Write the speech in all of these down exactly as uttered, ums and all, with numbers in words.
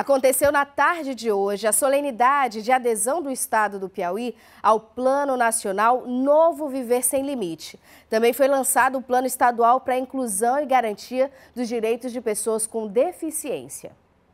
Aconteceu na tarde de hoje a solenidade de adesão do estado do Piauí ao Plano Nacional Novo Viver Sem Limite. Também foi lançado o Plano Estadual para a Inclusão e Garantia dos Direitos de Pessoas com Deficiência.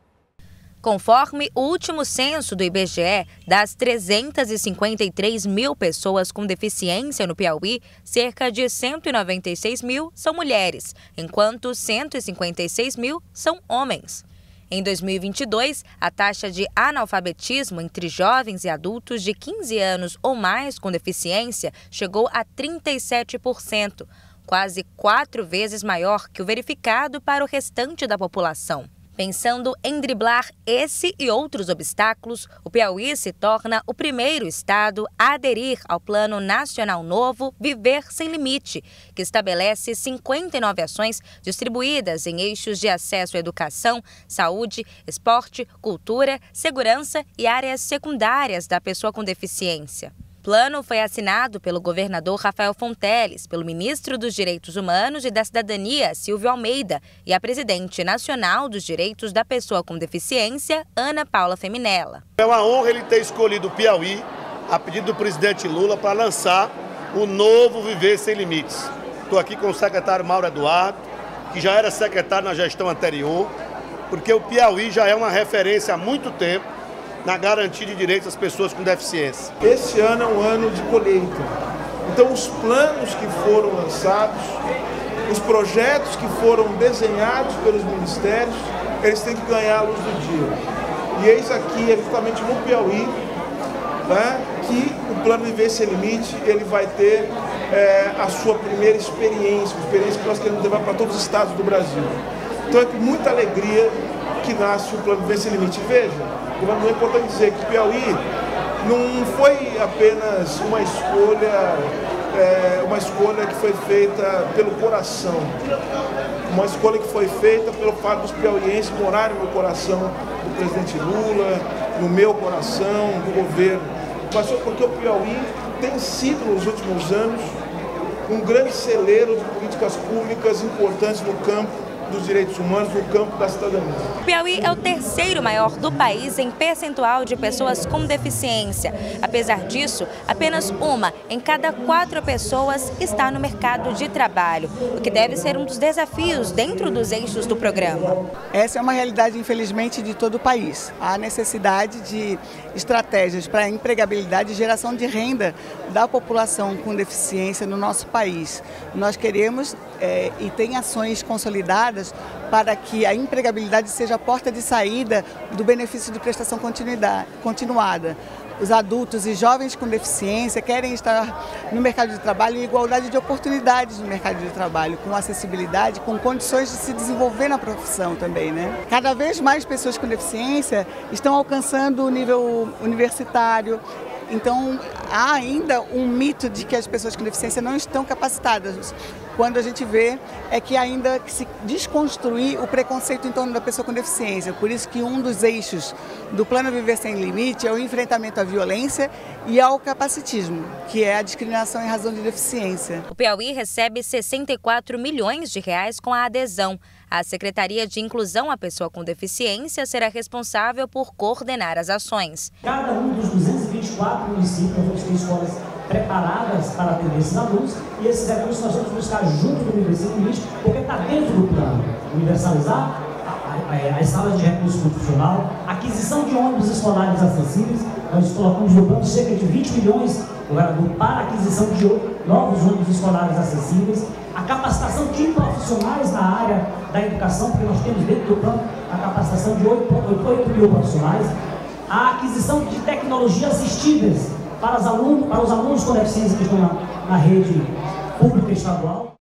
Conforme o último censo do I B G E, das trezentas e cinquenta e três mil pessoas com deficiência no Piauí, cerca de cento e noventa e seis mil são mulheres, enquanto cento e cinquenta e seis mil são homens. Em dois mil e vinte e dois, a taxa de analfabetismo entre jovens e adultos de quinze anos ou mais com deficiência chegou a trinta e sete por cento, quase quatro vezes maior que o verificado para o restante da população. Pensando em driblar esse e outros obstáculos, o Piauí se torna o primeiro estado a aderir ao Plano Nacional Novo Viver Sem Limite, que estabelece cinquenta e nove ações distribuídas em eixos de acesso à educação, saúde, esporte, cultura, segurança e áreas secundárias da pessoa com deficiência. O plano foi assinado pelo governador Rafael Fonteles, pelo ministro dos Direitos Humanos e da Cidadania, Silvio Almeida, e a presidente nacional dos Direitos da Pessoa com Deficiência, Ana Paula Feminella. É uma honra ele ter escolhido o Piauí, a pedido do presidente Lula, para lançar o novo Viver Sem Limites. Estou aqui com o secretário Mauro Eduardo, que já era secretário na gestão anterior, porque o Piauí já é uma referência há muito tempo na garantia de direitos das pessoas com deficiência. Esse ano é um ano de colheita. Então, os planos que foram lançados, os projetos que foram desenhados pelos ministérios, eles têm que ganhar a luz do dia. E eis aqui, é justamente no Piauí, né, que o Plano Viver Sem Limite ele vai ter é, a sua primeira experiência, uma experiência que nós queremos levar para todos os estados do Brasil. Então, é com muita alegria que nasce o Plano Viver Sem Limite. Veja, é importante dizer que o Piauí não foi apenas uma escolha, é, uma escolha que foi feita pelo coração, uma escolha que foi feita pelo fato dos piauienses morarem no coração do presidente Lula, no meu coração, do governo, mas foi porque o Piauí tem sido nos últimos anos um grande celeiro de políticas públicas importantes no campo dos direitos humanos, no campo da cidadania. O Piauí é o terceiro maior do país em percentual de pessoas com deficiência. Apesar disso, apenas uma em cada quatro pessoas está no mercado de trabalho, o que deve ser um dos desafios dentro dos eixos do programa. Essa é uma realidade, infelizmente, de todo o país. Há necessidade de estratégias para a empregabilidade e geração de renda da população com deficiência no nosso país. Nós queremos é, e tem ações consolidadas para que a empregabilidade seja a porta de saída do benefício de prestação continuada. Os adultos e jovens com deficiência querem estar no mercado de trabalho em igualdade de oportunidades no mercado de trabalho, com acessibilidade, com condições de se desenvolver na profissão também, né? Cada vez mais pessoas com deficiência estão alcançando o nível universitário. Então, há ainda um mito de que as pessoas com deficiência não estão capacitadas. Quando a gente vê é que ainda se desconstruir o preconceito em torno da pessoa com deficiência. Por isso que um dos eixos do Plano Viver Sem Limite é o enfrentamento à violência e ao capacitismo, que é a discriminação em razão de deficiência. O Piauí recebe sessenta e quatro milhões de reais com a adesão. A Secretaria de Inclusão à Pessoa com Deficiência será responsável por coordenar as ações. Cada um dos duzentos e vinte e quatro municípios vamos ter escolas preparadas para atender esses alunos, e esses recursos nós vamos buscar junto do Viver Sem Limite, porque está dentro do plano. Universalizar as salas de recurso profissional, aquisição de ônibus escolares acessíveis. Nós colocamos no plano cerca de vinte milhões para a aquisição de novos ônibus escolares acessíveis, a capacitação de profissionais na área da educação, porque nós temos dentro do plano a capacitação de oito mil profissionais, a aquisição de tecnologias assistíveis para os alunos, para os alunos com deficiência que estão na, na rede pública estadual.